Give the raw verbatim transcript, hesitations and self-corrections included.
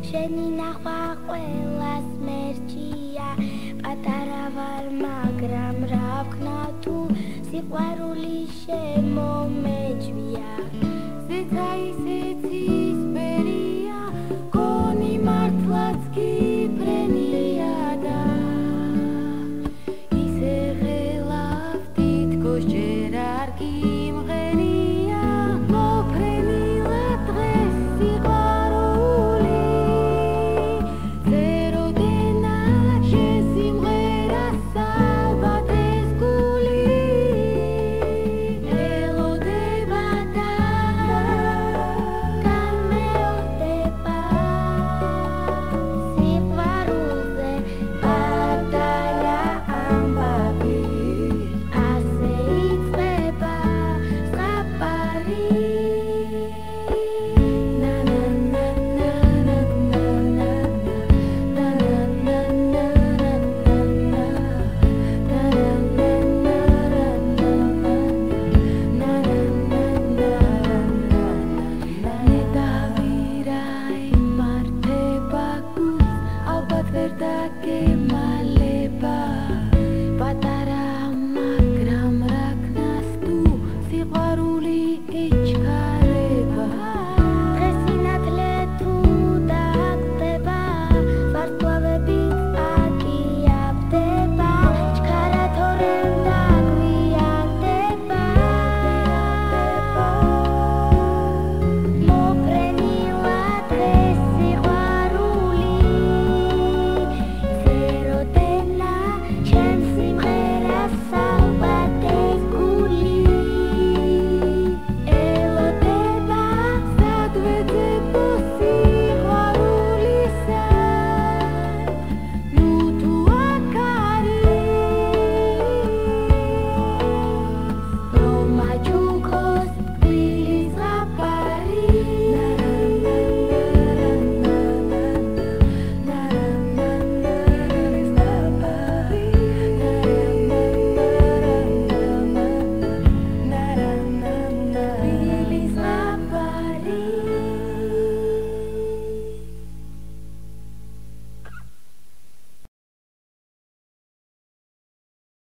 შენი ნახვა ყველას მერჩია პატარა ვარ მაგრამ რა ვქნა თუ სიყვარული შემომეჯვია ზეცა ისეც ისფერია გონი მართლაც გიფრენია და ისე ღელავ თითქოს ჯერ არ გიმღერია მოფრენილა დღეს სიყვარული ზეროდენა შესიმღერას ალბათ ეს გული ელოდება და გამეორდება სიყვარულზე პატარა ამბავი ასე იწყება საფარი